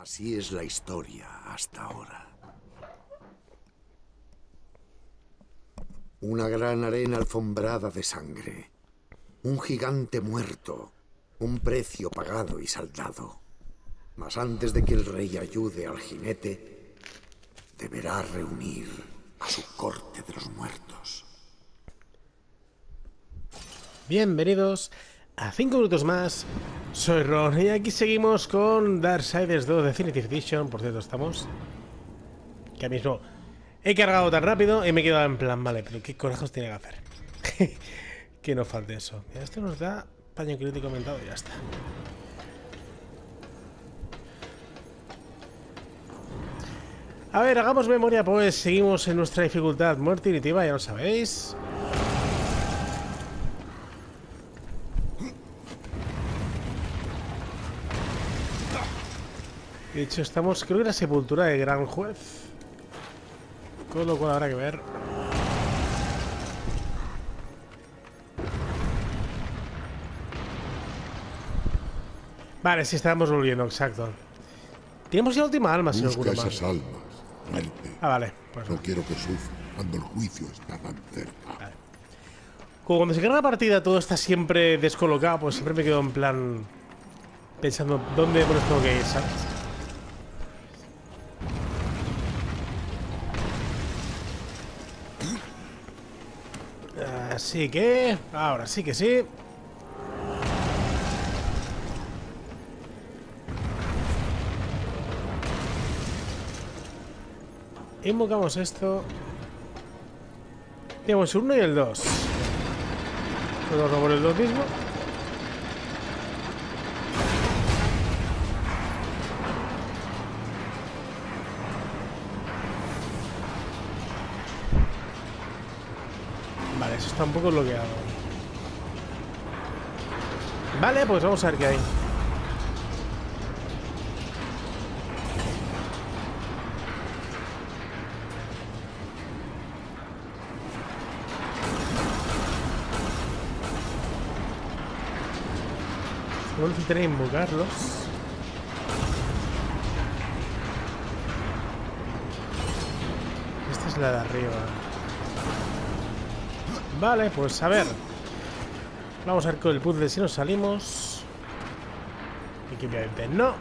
Así es la historia hasta ahora. Una gran arena alfombrada de sangre. Un gigante muerto. Un precio pagado y saldado. Mas antes de que el rey ayude al jinete, deberá reunir a su corte de los muertos. Bienvenidos a 5 minutos más. Soy Ron y aquí seguimos con Darksiders 2 Definitive Edition. Por cierto, estamos... que ahora mismo he cargado tan rápido y me he quedado en plan, vale, pero ¿qué corajos tiene que hacer? Que no falte eso. Esto nos da paño crítico aumentado y ya está. A ver, hagamos memoria, pues seguimos en nuestra dificultad muerte initiva, ya lo sabéis. De hecho, estamos, creo que en la sepultura de Gran Juez. Con lo cual habrá que ver. Vale, sí, estábamos volviendo, exacto. Tenemos ya la última alma, si no Busca recuerdo mal. esas almas, muerte. Ah, vale, pues No no. quiero que sufra cuando el juicio está tan cerca. Vale. Como cuando se carga la partida todo está siempre descolocado, pues siempre me quedo en plan... pensando dónde por tengo que ir, ¿sabes? Así que... ahora sí que sí. Invocamos esto. Tenemos el 1 y el 2. Puedo robar el 2 mismo. Vale, eso está un poco bloqueado. Vale, pues vamos a ver qué hay. Voy a necesitar invocarlos. Esta es la de arriba. Vale, pues a ver. Vamos a ver con el puzzle si nos salimos. Y que obviamente no.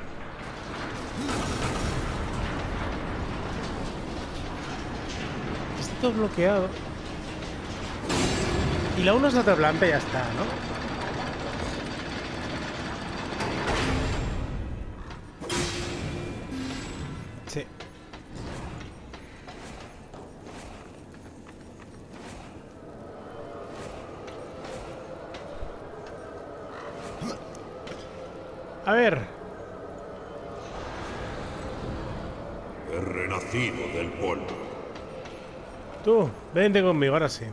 Está todo bloqueado. Y la 1 es la otra planta y ya está, ¿no? Sí. A ver. He renacido del polvo. Tú, vente conmigo, ahora sí.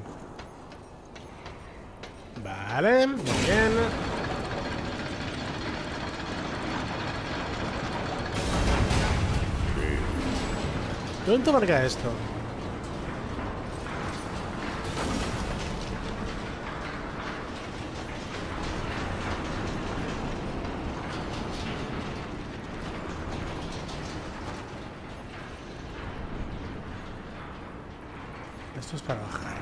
Vale, muy bien. ¿Dónde marca esto? Esto es para bajar.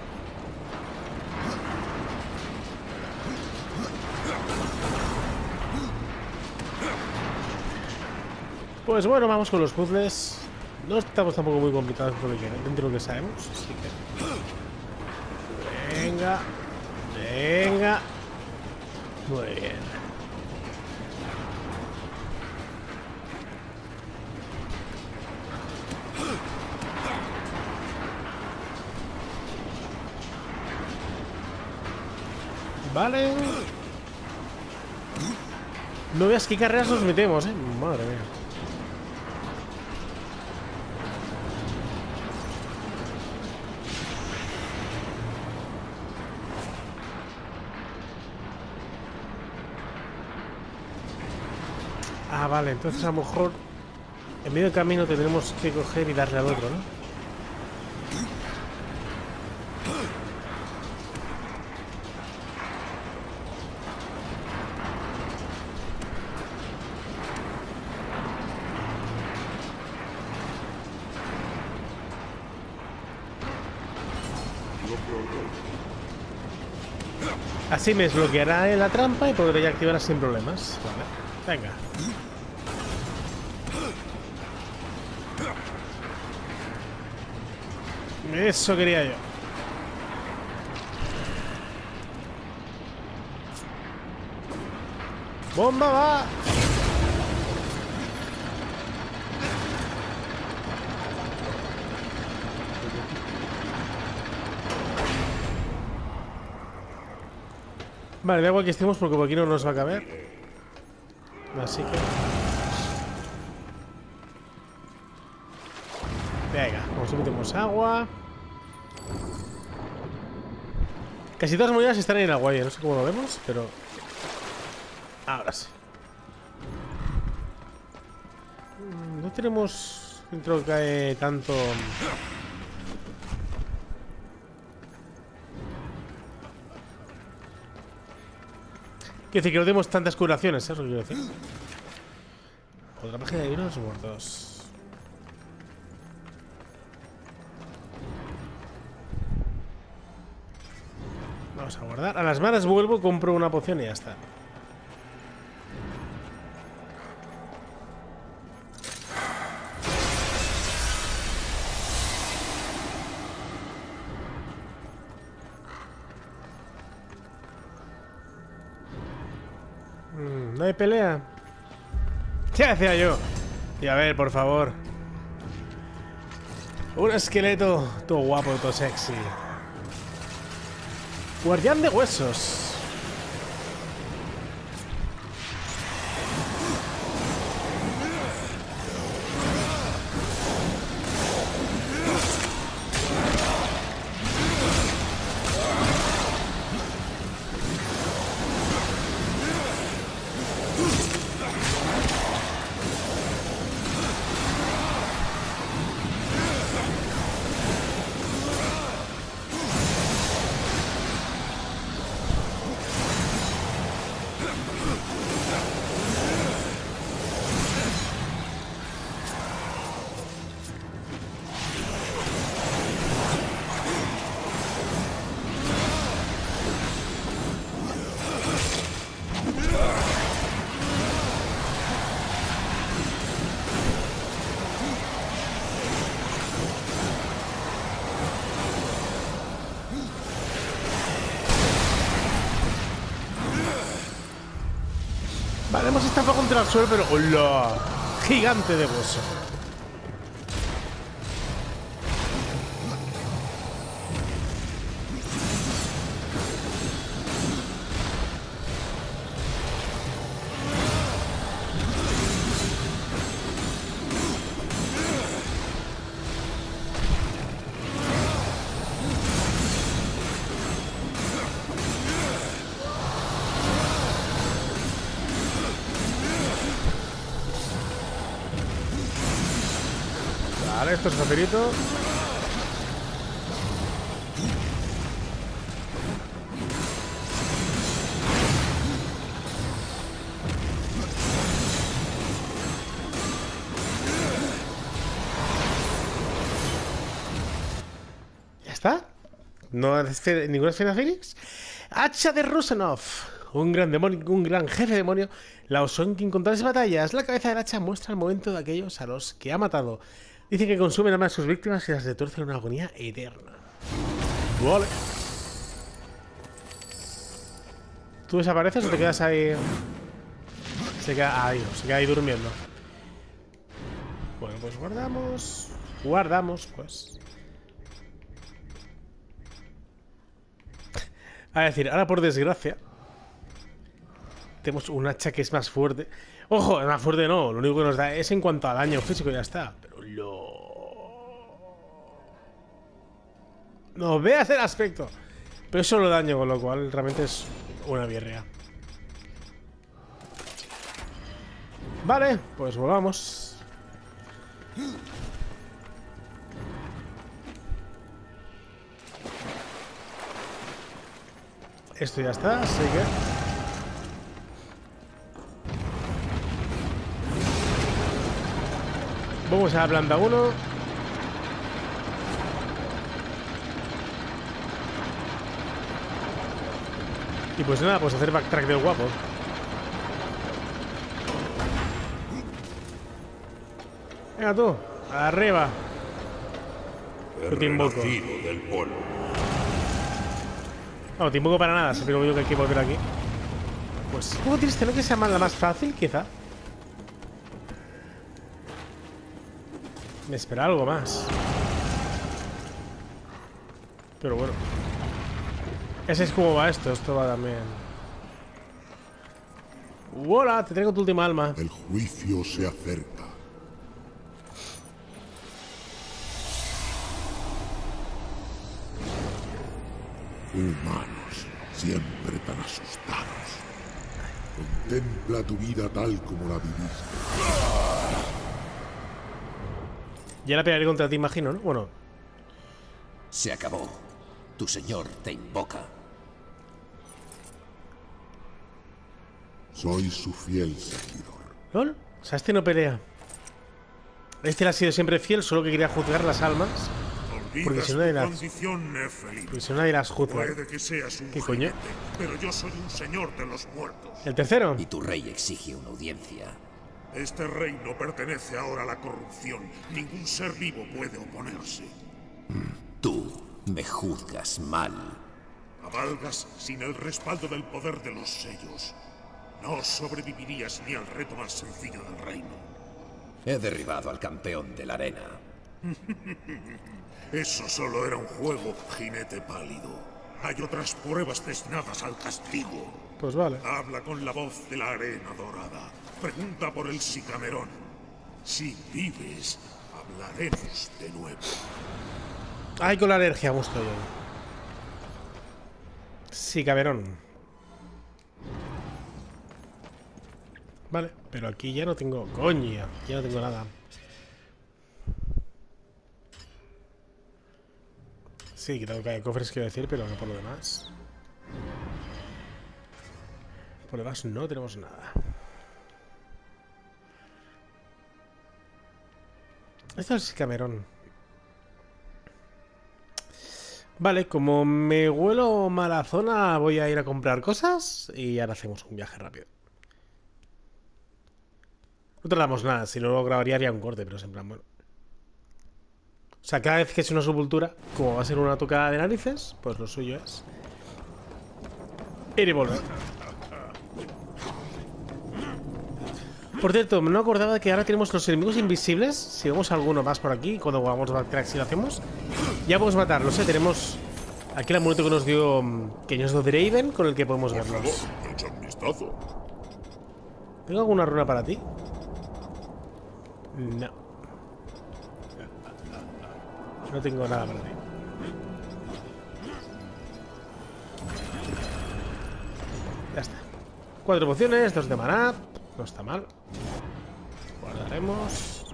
Pues bueno, vamos con los puzzles. No estamos tampoco muy complicados por lo que dentro de lo que sabemos, así que... venga. Venga. Muy bien. Vale. No veas qué carreras nos metemos, madre mía. Ah, vale, entonces a lo mejor en medio del camino tendremos que coger y darle al otro, ¿no? Así me desbloqueará la trampa y podré ya activarla sin problemas. Vale, venga. Eso quería yo. ¡Bomba va! Vale, da igual que estemos porque por aquí no nos va a caber. Así que... venga, nos metemos agua. Casi todas las monedas están en el agua, no sé cómo lo vemos, pero... ahora sí. No tenemos... dentro cae tanto... quiero decir que no tenemos tantas curaciones, ¿sabes lo que quiero decir? Otra página de los muertos. Vamos a guardar. A las malas vuelvo, compro una poción y ya está. ¿No hay pelea? ¿Qué decía yo? Y a ver, por favor. Un esqueleto todo guapo, todo sexy. Guardián de huesos. Vale, hemos estafado contra el suelo, pero... ¡hola! Gigante de hueso. Vale, esto es facilito. ¿Ya está? ¿No haces ninguna esfera Fénix? Hacha de Rusenov. Un gran demonio, un gran jefe demonio la usó en incontables batallas. La cabeza del hacha muestra el momento de aquellos a los que ha matado. Dice que consumen a sus víctimas y las retuercen en una agonía eterna. Vale. ¿Tú desapareces o te quedas ahí? Se queda ahí, se queda ahí durmiendo. Bueno, pues guardamos. Guardamos, pues. A decir, ahora por desgracia tenemos un hacha que es más fuerte. Ojo, es más fuerte no, lo único que nos da es en cuanto a daño físico y ya está. Pero no veas el aspecto. Pero es solo daño, con lo cual realmente es una birria. Vale, pues volvamos. Esto ya está, así que... vamos a la planta 1. Y pues nada, pues hacer backtrack del guapo. Venga tú, arriba. El te invoco. renacido del polvo. No, te invoco para nada, siempre digo que hay que volver aquí. Pues un poco triste, ¿no? Que sea la más fácil, quizá. Me espera algo más. Pero bueno. Ese es como va esto. Esto va también. ¡Hola! Te traigo tu última alma. El juicio se acerca. Humanos, siempre tan asustados. Contempla tu vida tal como la viviste. Ya la pelearé contra ti, imagino, ¿no? Bueno. Se acabó. Tu señor te invoca. Soy su fiel seguidor. ¿Lol? O sea, este no pelea. Este le ha sido siempre fiel, solo que quería juzgar las almas. Porque si no nadie las... Porque si no nadie las juzga. Puede que seas un ¿Qué coño? jinete, pero yo soy un señor de los muertos. ¿El tercero? Y tu rey exige una audiencia. Este reino pertenece ahora a la corrupción. Ningún ser vivo puede oponerse. Tú me juzgas mal. Cabalgas sin el respaldo del poder de los sellos. No sobrevivirías ni al reto más sencillo del reino. He derribado al campeón de la arena. Eso solo era un juego, jinete pálido. Hay otras pruebas destinadas al castigo. Pues vale. Habla con la voz de la arena dorada. Pregunta por el Sicamerón. Si vives, hablaremos de nuevo. Ay, con la alergia, gusto yo. Sí, cabrón. Vale, pero aquí ya no tengo... Coño, ya no tengo nada. Sí, que tengo que hay cofres, quiero decir, pero no por lo demás. Por lo demás no tenemos nada. Esto es Camerón. Vale, como me huelo mala zona, voy a ir a comprar cosas y ahora hacemos un viaje rápido. No tardamos nada, si no lo grabaría haría un corte, pero es en plan, bueno. O sea, cada vez que es una sepultura, como va a ser una tocada de narices, pues lo suyo es ir y volver. Por cierto, no me acordaba de que ahora tenemos los enemigos invisibles. Si vemos alguno más por aquí, cuando vamos a backtrack, si lo hacemos, ya podemos matarlos, ¿eh? Tenemos aquí el amuleto que nos dio Draven, con el que podemos Por favor, verlos. echa un vistazo. ¿Tengo alguna runa para ti? No. No tengo nada para ti. Ya está. 4 pociones, 2 de maná. No está mal. Guardaremos.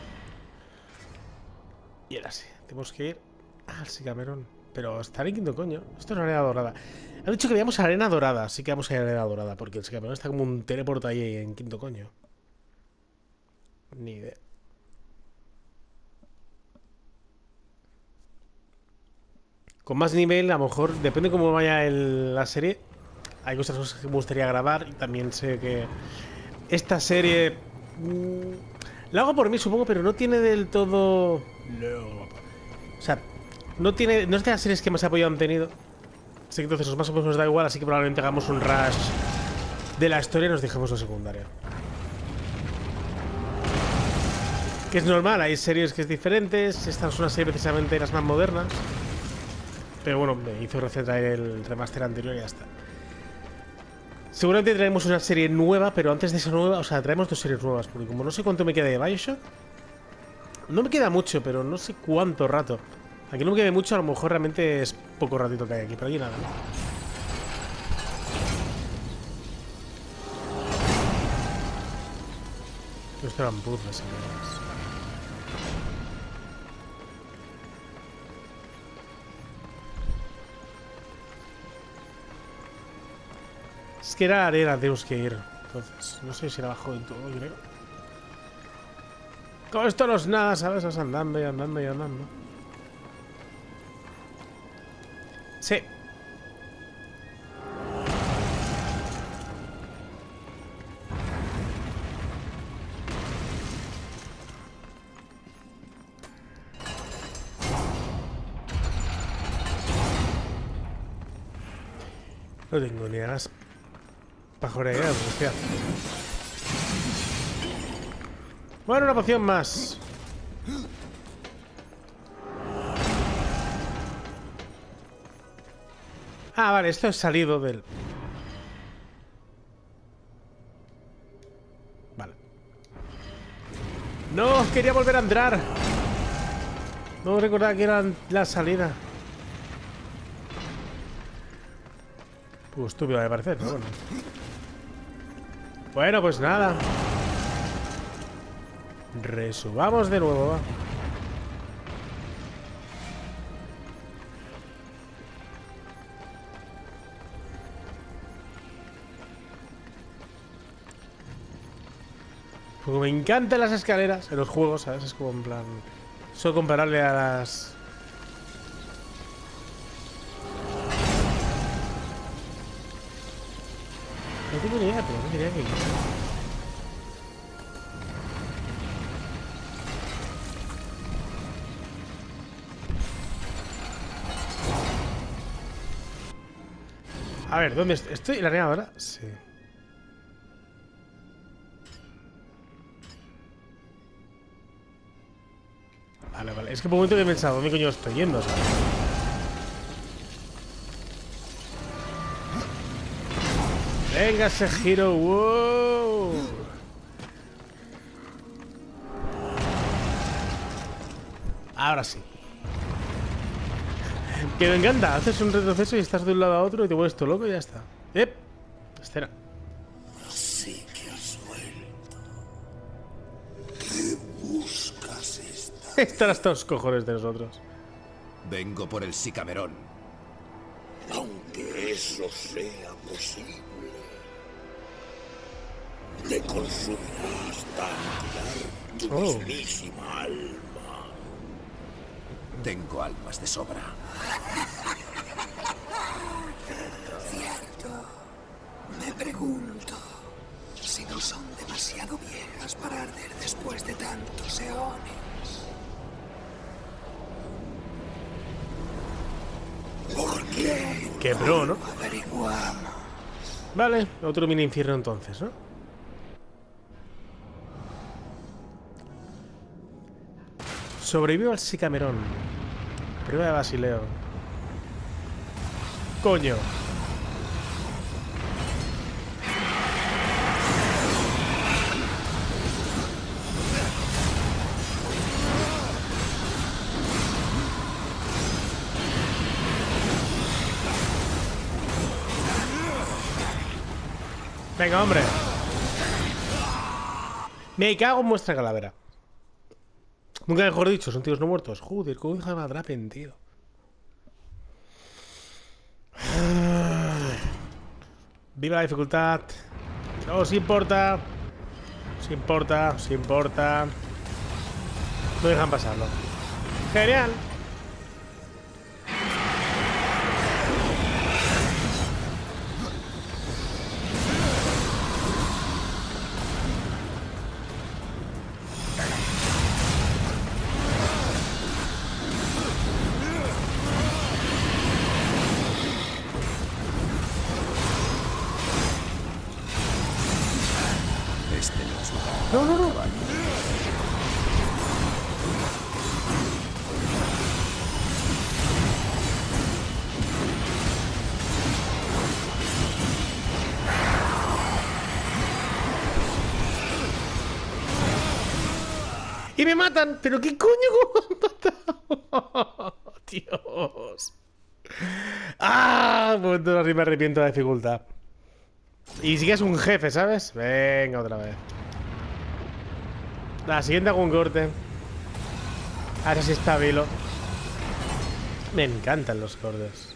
Y ahora sí. Tenemos que ir al Sicamerón. Pero estaré en quinto coño. Esto es una arena dorada. Han dicho que veamos arena dorada. Así que vamos a ir a arena dorada. Porque el Sicamerón está como un teleport ahí en quinto coño. Ni idea. Con más nivel, a lo mejor, depende cómo vaya la serie. Hay cosas que me gustaría grabar. Y también sé que esta serie la hago por mí, supongo, pero no tiene del todo... No. O sea, no es de las series que más apoyo han tenido. Así que entonces más o menos nos da igual. Así que probablemente hagamos un rush de la historia y nos dejemos la secundaria. Que es normal, hay series que es diferentes. Esta es una serie precisamente de las más modernas. Pero bueno, me hizo gracia traer el remaster anterior y ya está. Seguramente traemos una serie nueva, pero antes de esa nueva, o sea, traemos 2 series nuevas. Porque como no sé cuánto me queda de Bioshock, no me queda mucho, pero no sé cuánto rato. Aquí no me quede mucho, a lo mejor realmente es poco ratito que hay aquí, pero aquí nada, ¿no? Esto eran puzzles, señores. Es que era arena, tenemos que ir. Entonces, no sé si era abajo del todo, creo. Con esto no es nada, ¿sabes? Vas andando y andando y andando. Sí. No tengo ni ganas pajorear, hostia. Bueno, una poción más. Ah, vale, esto es salido del... Vale. No, quería volver a entrar. No recordaba que era la salida. Estúpido me parece, pero bueno. Bueno, pues nada. Resubamos de nuevo, va. Porque me encantan las escaleras en los juegos, ¿sabes? Es como en plan... Solo compararle a las... No tengo ni idea, pero no diría que... A ver, ¿dónde estoy? ¿Estoy en la arena ahora? Sí. Vale, vale. Es que por un momento he pensado, ¿dónde coño estoy yendo? ¿Sabes? Venga ese giro, wow. Ahora sí. Que me encanta, haces un retroceso y estás de un lado a otro y te vuelves todo loco y ya está. Espera. Así que has vuelto. ¿Qué buscas esta? Están hasta los cojones de nosotros. Vengo por el Sicamerón. Aunque eso sea posible, te consumirá hasta aniquilar tu mismísima alma. Tengo almas de sobra. Cierto. Me pregunto si no son demasiado viejas para arder después de tantos eones. ¿Por qué? Qué pro, ¿no? Averiguamos. Vale, otro mini infierno entonces, ¿no? Sobrevivo al Sicamerón. Prueba de Basileo. Coño. Venga, hombre. Me cago en vuestra calavera. Nunca mejor dicho, son tíos no muertos. Joder, cómo deja la Drapen, tío. Viva la dificultad. No os importa. Os importa, os importa. No dejan pasarlo. Genial. No, no, no. Y me matan. ¿Pero qué coño? ¿Cómo me han matado? Dios. Ah, momento así me arrepiento de la dificultad. Y sí que es un jefe, ¿sabes? Venga, otra vez. La siguiente hago un corte. Ahora sí estabilo. Me encantan los cortes.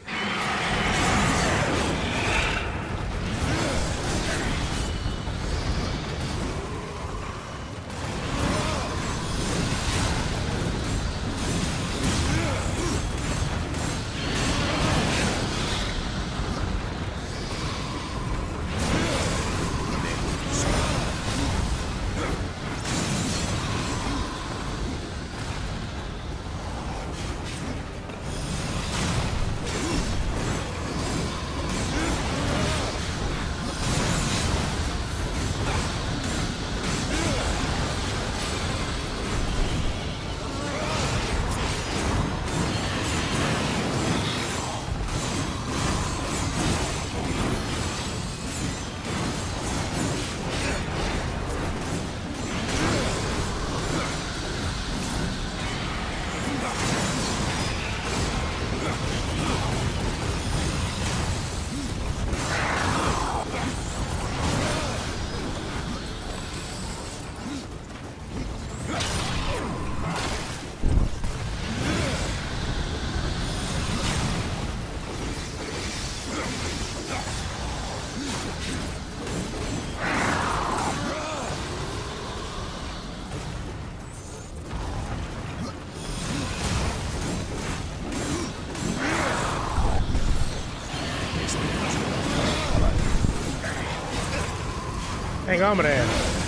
Venga, hombre.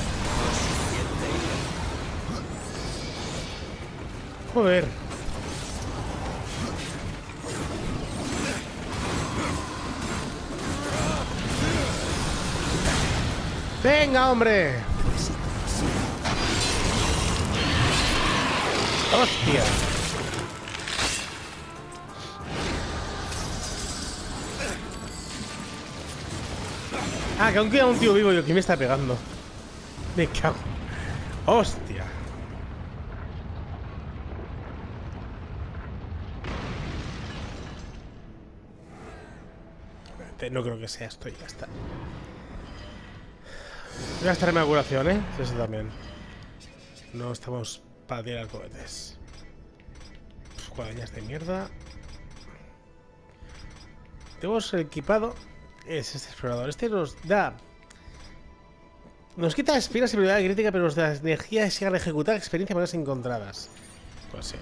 Joder. Venga, hombre. Hostia. Ah, que aún queda un tío vivo. Yo, ¿quién me está pegando? Me cago. Hostia. No creo que sea esto y ya está. Voy a gastarme la curación, ¿eh? Eso también. No estamos para tirar cohetes. Guadañas de mierda. Tenemos equipado. Es este explorador. Este nos da. Nos quita espinas y habilidad crítica, pero nos da energía y sigue al ejecutar experiencia maneras encontradas. Pues sí.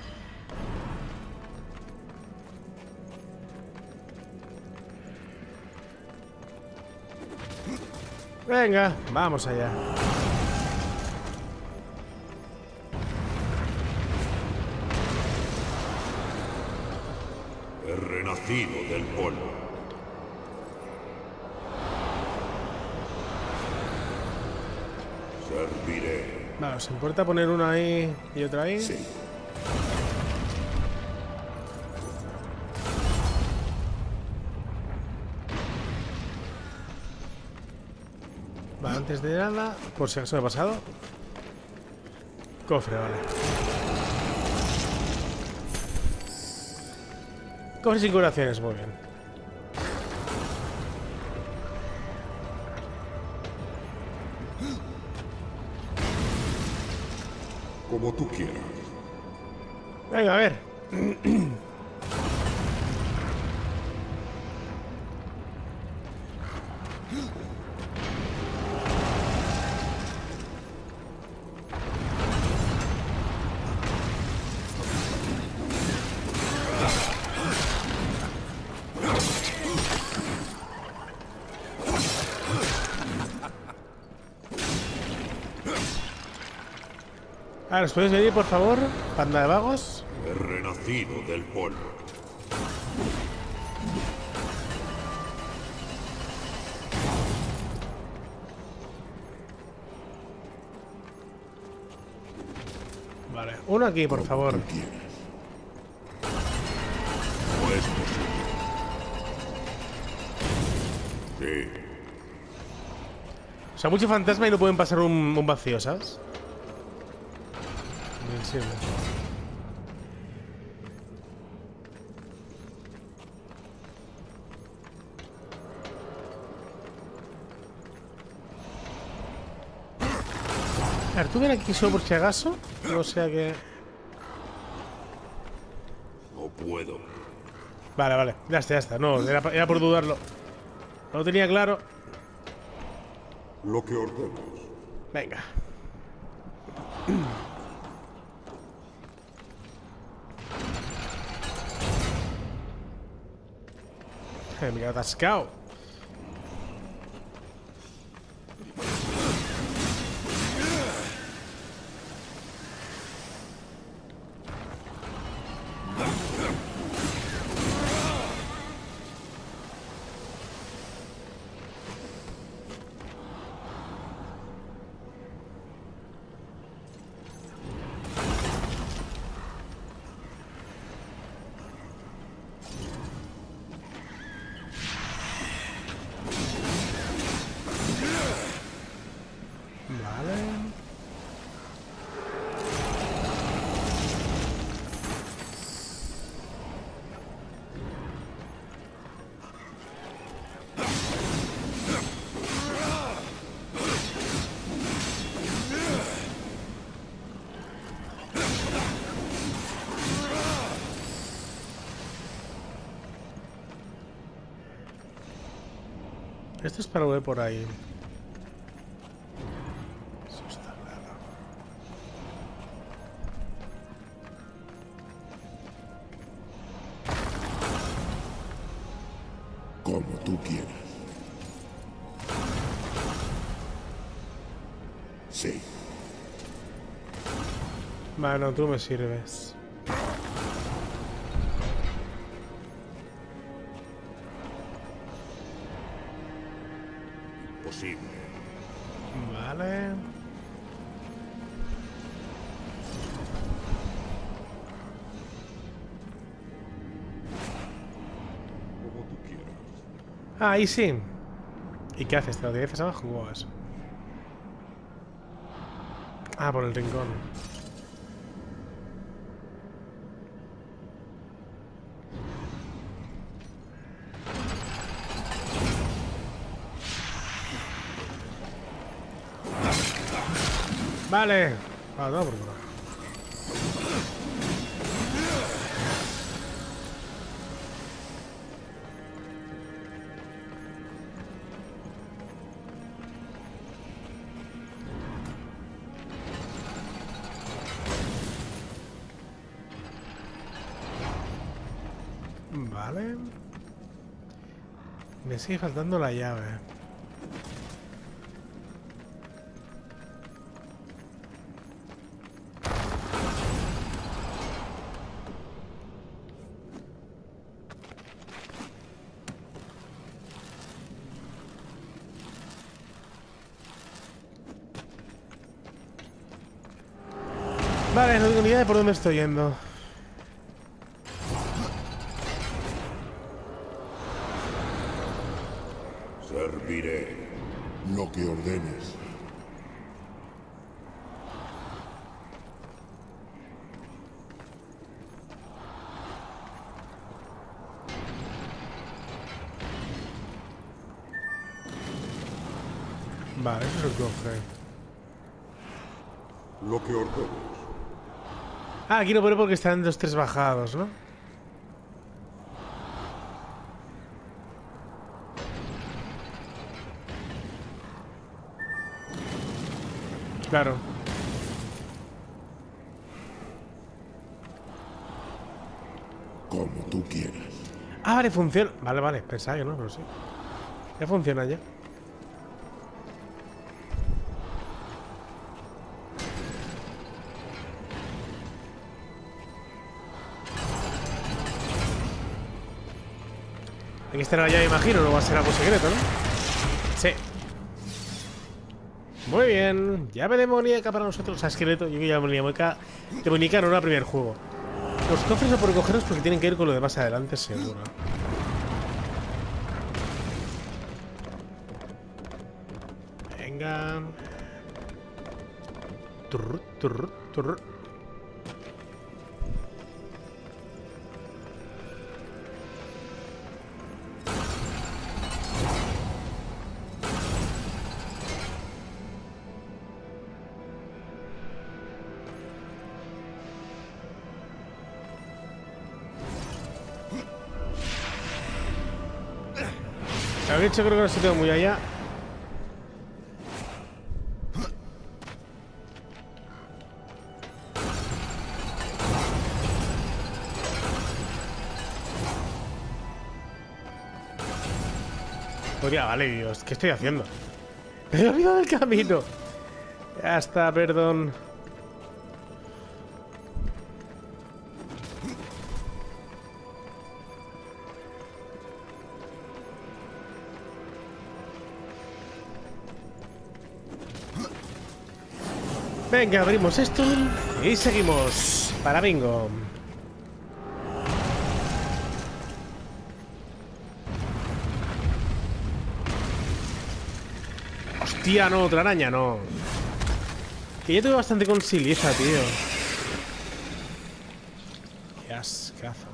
Venga, vamos allá. He renacido del polvo. Serviré. Vale, ¿os importa poner una ahí y otra ahí? Sí. Vale, antes de nada, por si acaso me ha pasado. Cofre, vale. Cofre sin curaciones, muy bien. Como tú quieras. Venga, a ver. Ahora, ¿os podéis venir, por favor? Panda de vagos. He renacido del polvo. Vale, uno aquí, por favor. Tú quieras. No es posible. Sí. O sea, mucho fantasma y no pueden pasar un vacío, ¿sabes? Sí, a ver, tú ven aquí solo por si acaso. No sea que... No puedo. Vale, vale. Ya está, ya está. No, era por dudarlo. No lo tenía claro. Lo que ordenes. Venga. Me quedo atascado. Esto es para volver por ahí. Eso está claro. Como tú quieras. Sí. Bueno, tú me sirves. Imposible. Vale. Como tú quieras. Ah, ahí sí. ¿Y qué haces? ¿Te lo directas abajo? ¿Cómo vas? Ah, por el rincón. Vale. Ah, no, por favor. Vale. Me sigue faltando la llave. Vale, no tengo ni idea de por dónde estoy yendo. Serviré. Lo que ordenes. Vale, eso es el cofre. Lo que ordenes. Ah, aquí no pone porque están los tres bajados, ¿no? Claro. Como tú quieras. Ah, vale, funciona. Vale, vale, pensaba que no, pero sí. Ya funciona ya. Aquí estará ya, imagino, no va a ser algo secreto, ¿no? Sí. Muy bien. Llave demoníaca para nosotros. A esqueleto. Yo que llave demoníaca no era el primer juego. Los cofres no por cogerlos porque tienen que ir con lo de más adelante, seguro. Venga. Turr, turr, turr. Lo he dicho, creo que no se tengo muy allá. Podría, vale, Dios, ¿qué estoy haciendo? Me he olvidado del camino. Ya está, perdón. Venga, abrimos esto y seguimos. Para bingo. Hostia, no, otra araña, no. Que ya tuve bastante con siliza, tío. Qué ascazo.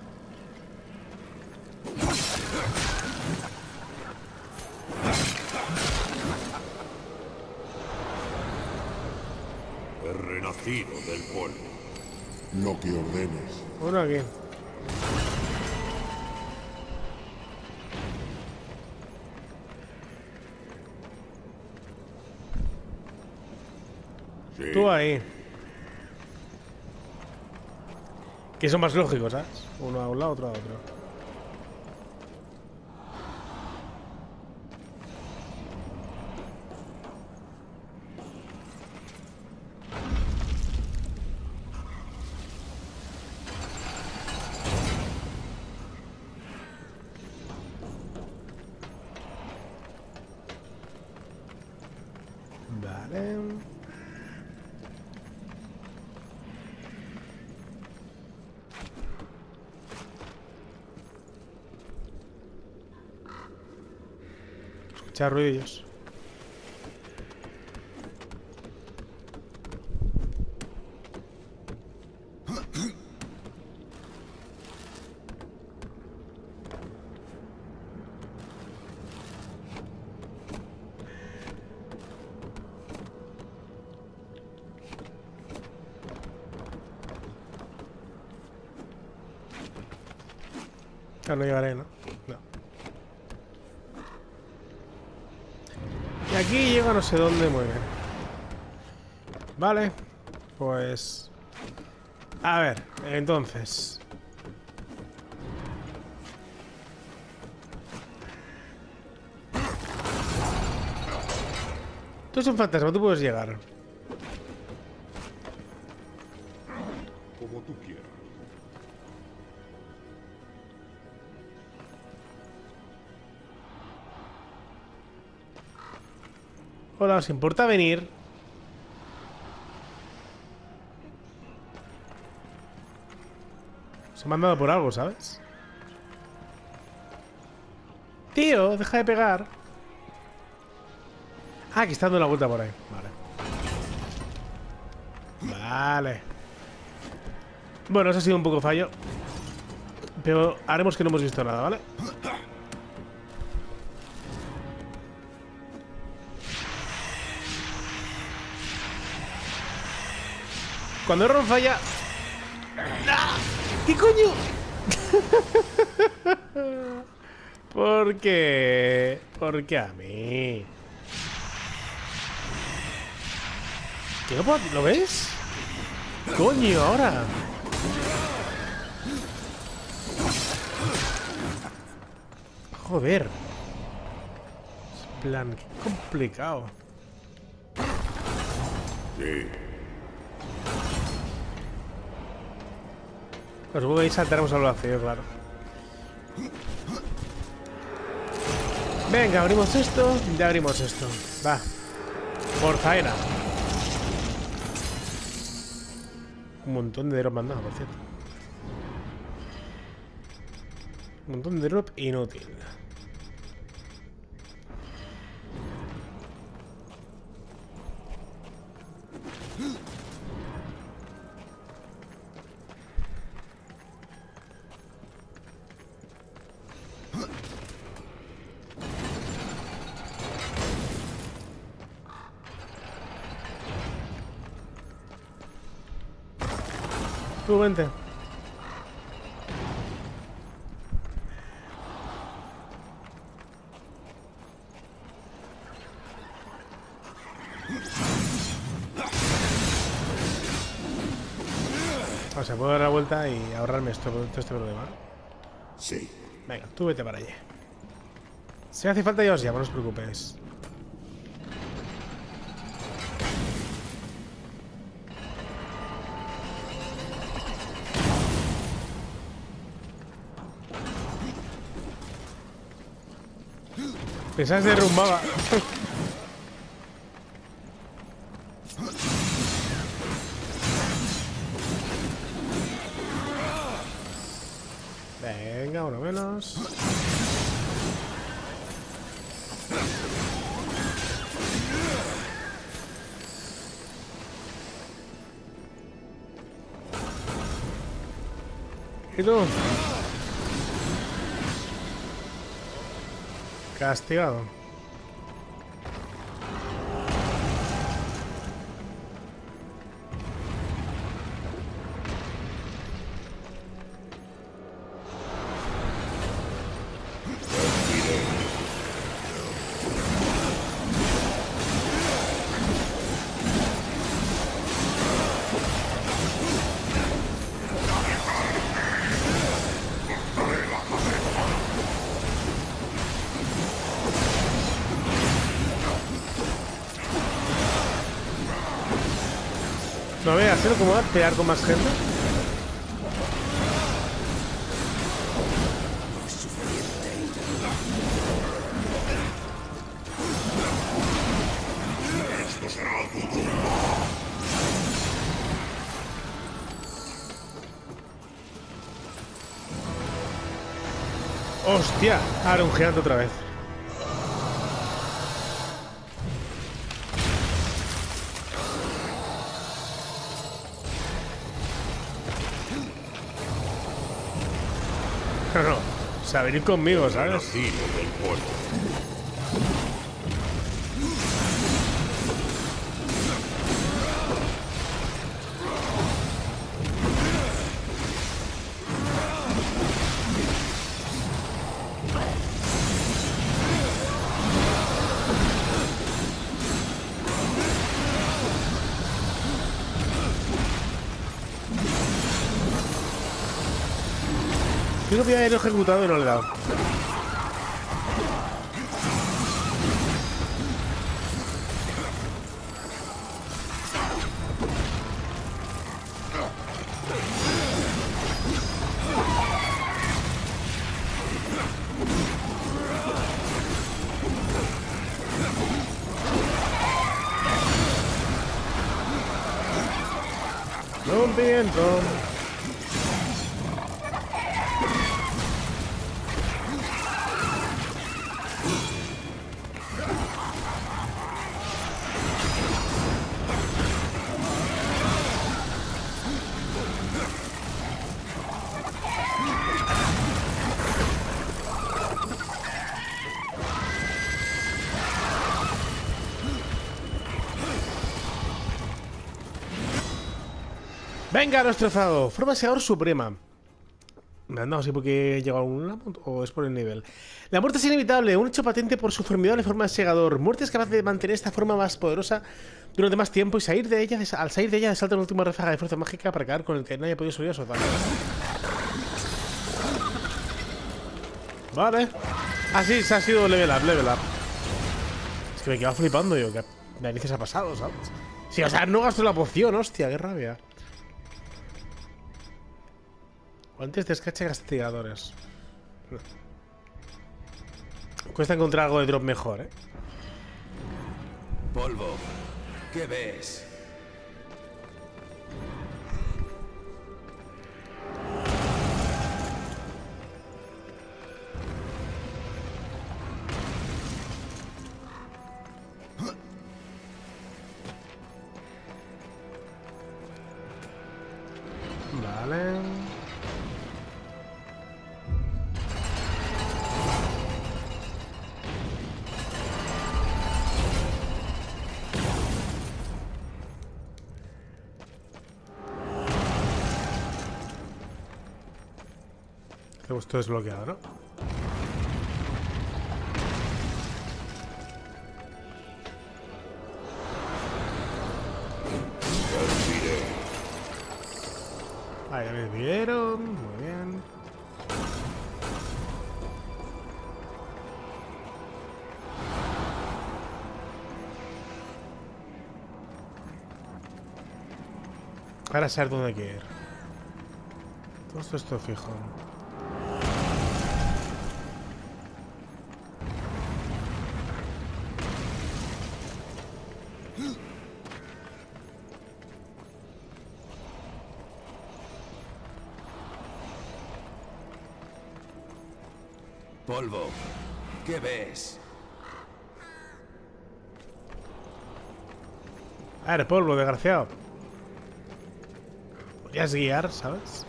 He renacido del polvo. Lo que ordenes. Uno aquí. Sí. Tú ahí. Que son más lógicos, ¿sabes? Uno a un lado, otro a otro. echar ruidillos. Ah, no llegaré, ¿no? No. Y aquí llega no sé dónde muere. Vale. Pues... A ver, entonces... Tú eres un fantasma, tú puedes llegar. Como tú quieras. Hola, ¿os importa venir? Se me han dado por algo, ¿sabes? Tío, deja de pegar. Ah, que está dando la vuelta por ahí. Vale. Vale. Bueno, eso ha sido un poco fallo. Pero haremos que no hemos visto nada, ¿vale? Cuando Ron falla... ¡Ah! ¿Qué coño? ¿Por qué? ¿Por qué a mí? ¿Qué no puedo...? ¿Lo ves? ¡Coño, ahora! Joder. En plan, qué complicado. Sí. Pues voy a saltaremos al vacío, claro. Venga, abrimos esto. Ya abrimos esto. Va. Por faena. Un montón de drop mandado, por cierto. Un montón de drop inútil. Tú vente. O sea, puedo dar la vuelta y ahorrarme todo este problema. Sí. Venga, tú vete para allá. Si hace falta ya os llamo, no os preocupéis. Pensaba que se derrumbaba. Venga, uno menos. ¿Y tú? Castigado. No veas, ¿no? ¿Cómo va a pegar con más gente? Esto será duro. ¡Hostia! Ahora un gigante otra vez. No, o sea, venid conmigo, ¿sabes? Renacido del polvo. Yo lo voy a haber ejecutado y no le he dado. Rompimiento. Venga, destrozado. Forma segador suprema. Me han dado así porque he llegado a algún lado o es por el nivel. La muerte es inevitable, un hecho patente por su formidable forma de segador. Muerte es capaz de mantener esta forma más poderosa durante más tiempo y salir de ella, al salir de ella salta una última ráfaga de fuerza mágica para acabar con el que no haya podido subir a su ataque. Vale. Ah, sí, se ha sido level up, level up. Es que me quedaba flipando yo, que narices ha pasado, ¿sabes? Sí, o sea, no gasto la poción, hostia, qué rabia. Antes descache castigadores. Cuesta encontrar algo de drop mejor, ¿eh? Polvo, ¿qué ves? Vale. Tenemos todo desbloqueado, ¿no? Ahí me vieron, muy bien. Ahora saber dónde hay que ir. Todo esto fijo. Polvo, ¿qué ves? A ver, polvo, desgraciado. Podrías guiar, ¿sabes?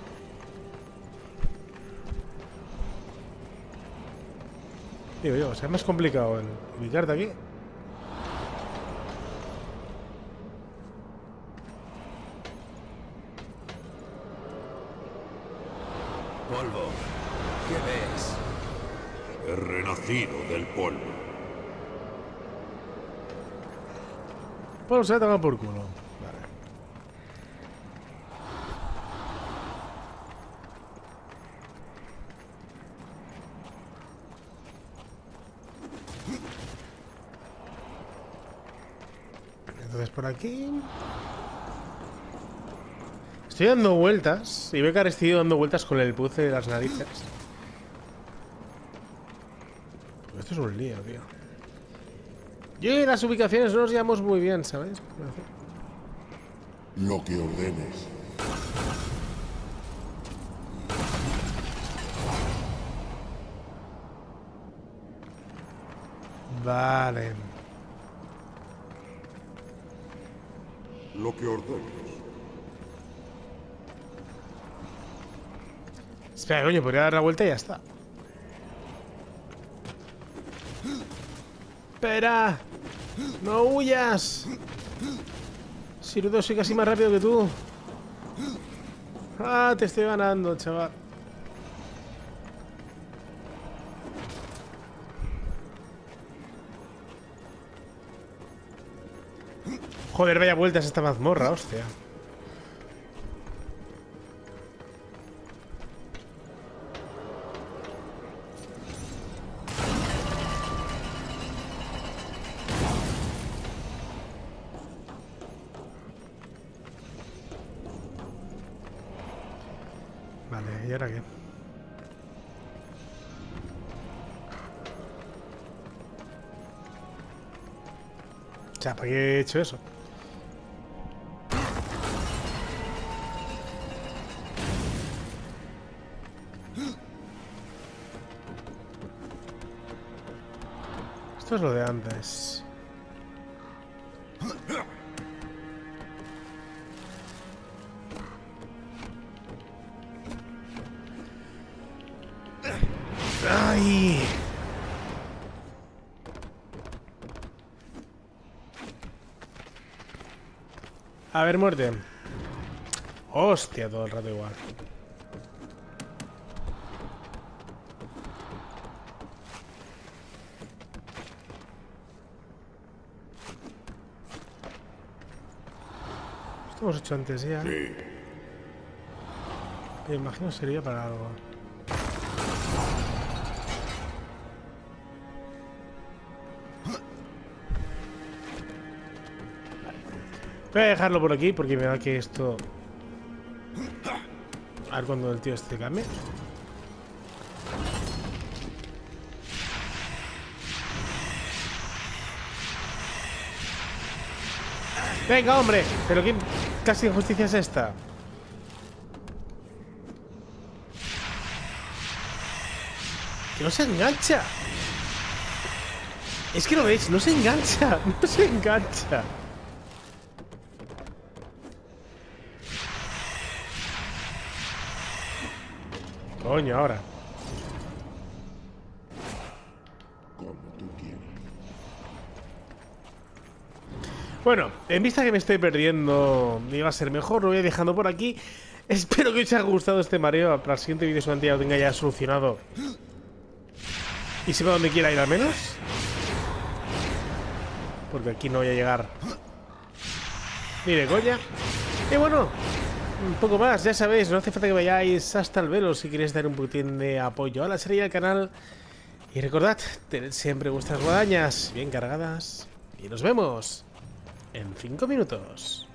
Digo yo, o sea, es más complicado el ubicarte aquí. Polvo, ¿qué ves? He renacido del polvo. Polvo se ha tomado por culo. Vale. Entonces por aquí. Estoy dando vueltas y veo que ahora estoy dando vueltas con el puzzle de las narices. Esto es un lío, tío. Yo y las ubicaciones no nos llevamos muy bien, ¿sabes? Lo que ordenes. Vale. Lo que ordenes. Espera, coño, podría dar la vuelta y ya está. ¡Espera! ¡No huyas! Sirudo, soy casi más rápido que tú. Ah, te estoy ganando, chaval. Joder, vaya vueltas esta mazmorra, hostia. Vale, ¿y ahora qué? O sea, ¿para qué he hecho eso? Esto es lo de antes. ¡Ay! A ver, muerte. Hostia, todo el rato igual. Esto hemos hecho antes ya. Sí. Me imagino sería para algo. Voy a dejarlo por aquí porque me da que esto... A ver cuando el tío este cambie. Venga, hombre. Pero qué casi injusticia es esta. Que no se engancha. Es que lo veis, no se engancha. No se engancha. Coño, ahora. Como tú quieras. Bueno, en vista que me estoy perdiendo, iba a ser mejor, lo voy dejando por aquí. Espero que os haya gustado este mareo. Para el siguiente vídeo seguramente ya lo tenga ya solucionado. Y sepa dónde quiera ir al menos. Porque aquí no voy a llegar ni de coña. Y bueno, un poco más, ya sabéis, no hace falta que vayáis hasta el velo si queréis dar un poquitín de apoyo a la serie y al canal. Y recordad, tened siempre vuestras guadañas bien cargadas. Y nos vemos en 5 minutos.